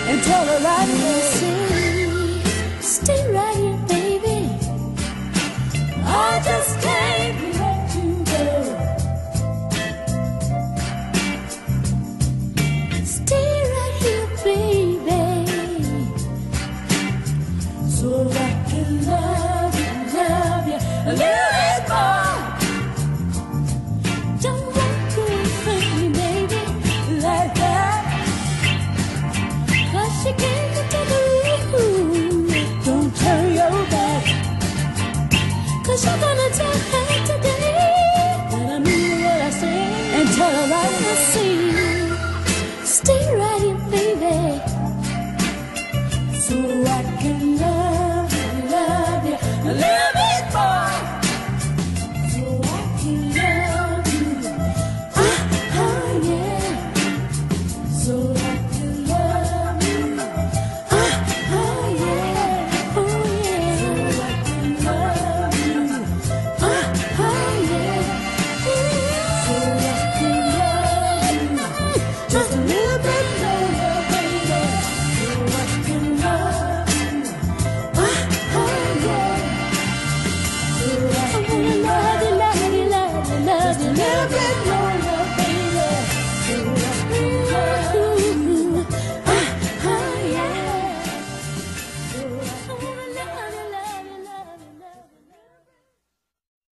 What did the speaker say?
and tell her I will see. Stay right here, baby. I just can't let you go. Stay right here, baby, so I can love you a little bit more. Don't walk away from me, baby, like that. 'Cause you gave me to the room. Don't turn your back, 'cause you're gonna tell her today that I mean what I say, and tell her I will see. Stay right here, baby, so I can love you a little bit more. So I can love you, yeah. So